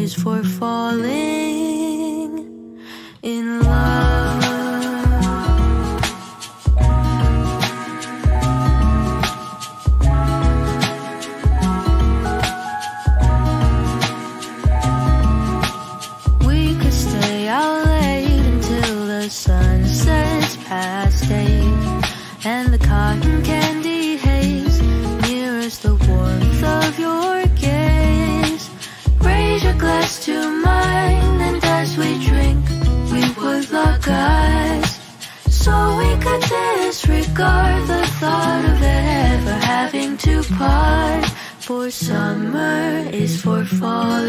is for falling in love. We could stay out late until the sun sets past 8, and the cotton candy haze mirrors the warmth of your gaze. Raise your glass to mine, and as we drink, we would lock eyes, so we could disregard the thought of ever having to part. For summer is for falling